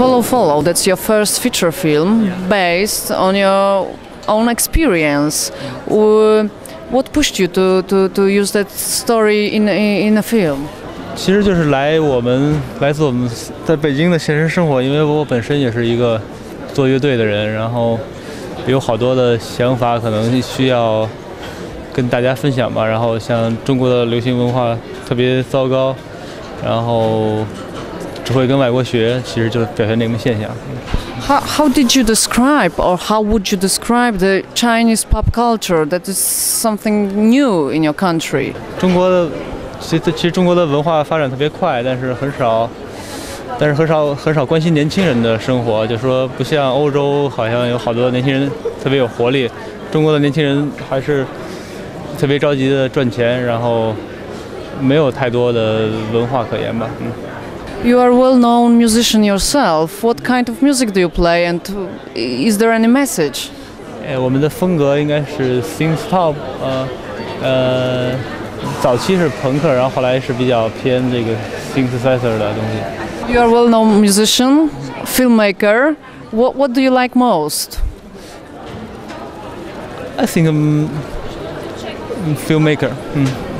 Follow, that's your first feature film based on your own experience. What pushed you to use that story in a film? 其实就是来自我们在北京的现实生活，因为我本身也是一个做乐队的人，然后有好多的想法，可能需要跟大家分享吧。然后像中国的流行文化特别糟糕，然后只会跟外国学，其实就是表现这种现象。 How did you describe, or how would you describe the Chinese pop culture that is something new in your country? 其实中国的文化发展特别快，但是很少关心年轻人的生活。就说不像欧洲，好像有好多年轻人特别有活力，中国的年轻人还是特别着急的赚钱，然后没有太多的文化可言吧。 You are a well-known musician yourself. What kind of music do you play, and is there any message? 我们的风格应该是 synth pop， 早期是朋克，然后后来是比较偏这个 synthesizer 的东西。 You are a well-known musician, filmmaker. What do you like most? I think I'm filmmaker.